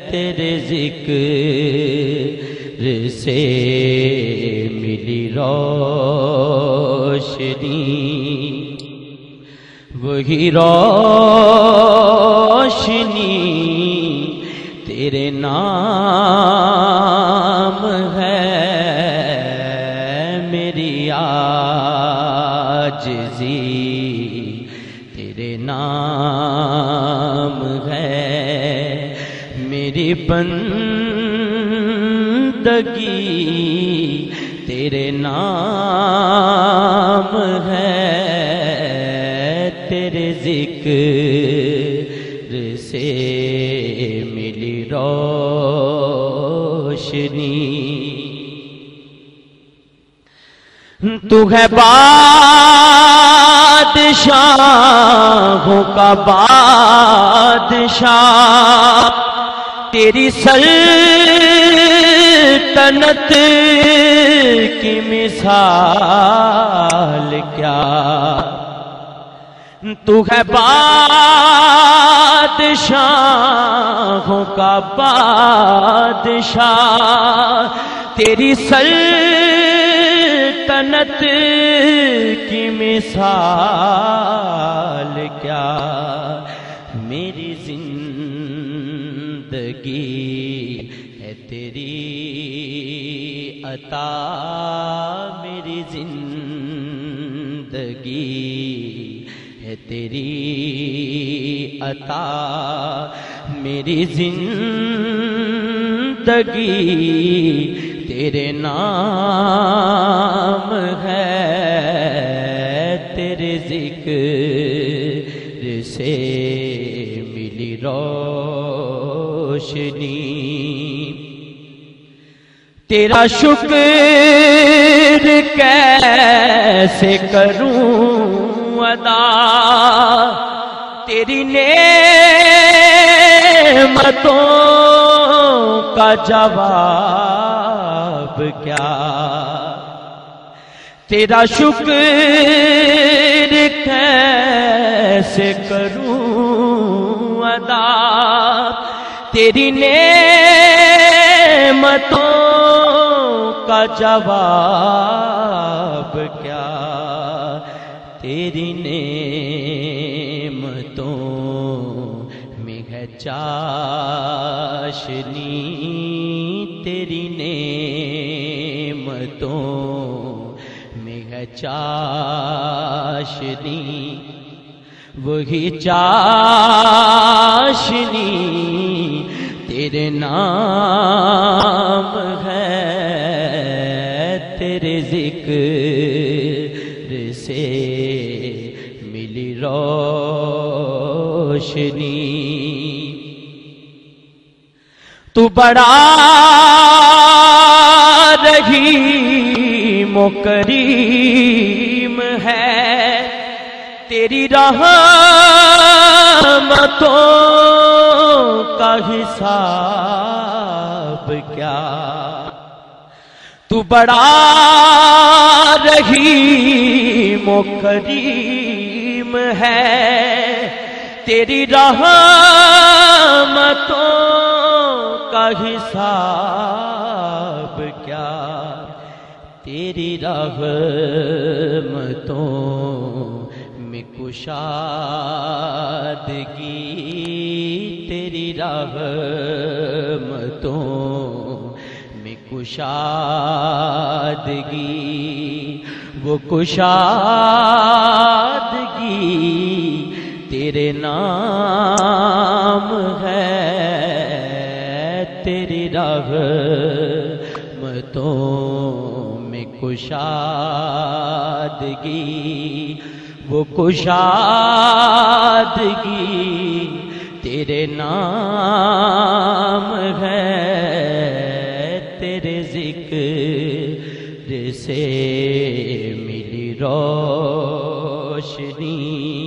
تیرے ذکر سے ملی روشنی، وہی روشنی تیرے نام ہے، میری عاجزی تیرے نام ہے، میری بندگی تیرے نام ہے، تیرے ذکر سے ملی روشنی۔ تو ہے بادشاہوں کا بادشاہ، تیری سلطنت کی مثال کیا، تو ہے بادشاہوں کا بادشاہ، تیری سلطنت کی مثال کیا، میری زندگی ہے تیری عطا، میری زندگی ہے تیری عطا، میری زندگی تیرے نام ہے، تیرے ذکر سے ملی روشنی، تیرا شکر کیسے کروں ادا، تیری نعمتوں کا جواب کیا، تیرا شکر کیسے کروں ادا، تیری نعمتوں کا جواب کیا، تیری نعمتوں میں ہے چاشنی، تیری نعمتوں میں ہے چاشنی، وہی چاشنی تیرے نام ہے، تیرے ذکر سے ملی روشنی، تو بڑا رحیم و کریم ہے، تیری رحمتوں کا حساب کیا، تو بڑا رحیم و کریم ہے، تیری رحمتوں کا حساب کیا، تیری رحمتوں میں کشادگی، تیری رحمتوں میں کشادگی، وہ کشادگی تیرے نام ہے، تیری رحمتوں میں کشادگی، وہ کشادگی تیرے نام ہے، تیرے ذکر سے ملی روشنی،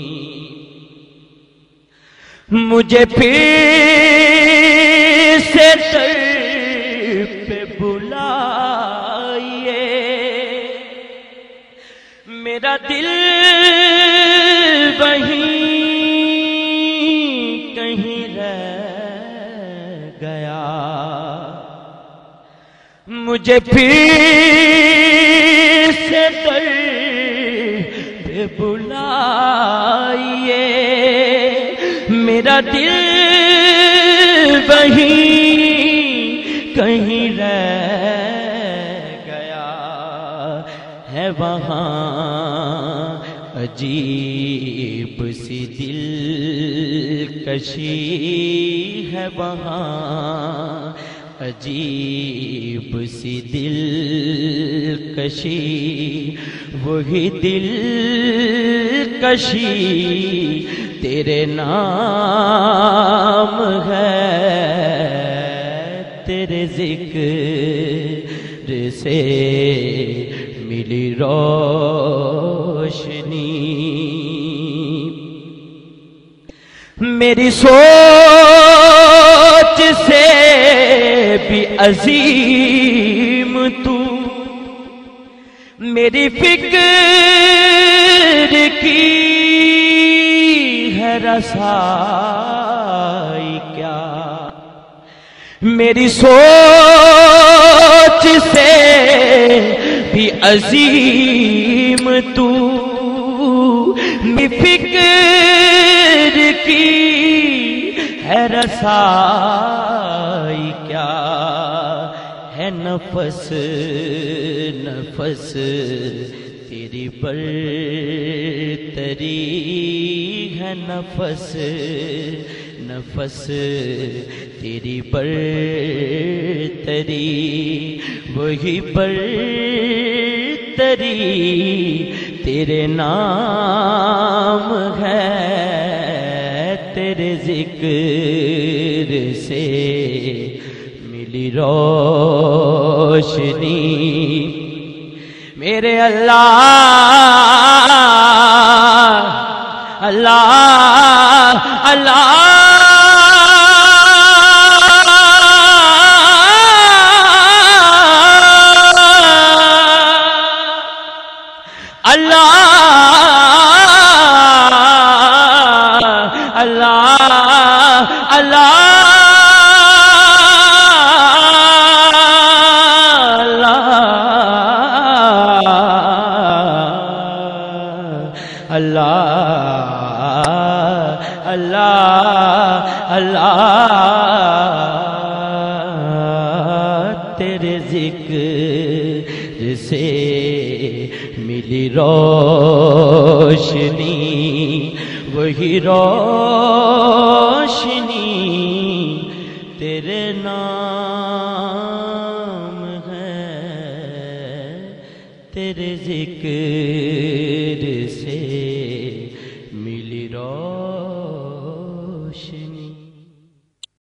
مجھے پھر سے در پہ بلائیے، میرا دل وہیں کہیں رہ گیا مجھے پھر سے در پہ بلائیے میرا دل وہیں کہیں رہ گیا ہے وہاں عجیب سی دل کشی ہے وہاں عجیب سی دل کشی وہی دل کشی تیرے نام ہے تیرے ذکر سے ملی روشنی میری سوچ سے بھی عظیم تو میری فکر کی ہے رسائی کیا میری سوچ سے بھی عظیم تو میری فکر کی ہے رسائی کیا ہے نفس نفس تیری برتری ہے نفس نفس تیری برتری وہی برتری تیرے نام ہے تیرے ذکر سے ملی روشنی میرے اللہ اللہ اللہ تیرے ذکر سے ملی روشنی وہی روشنی تیرے نام ہے تیرے ذکر سے ملی روشنی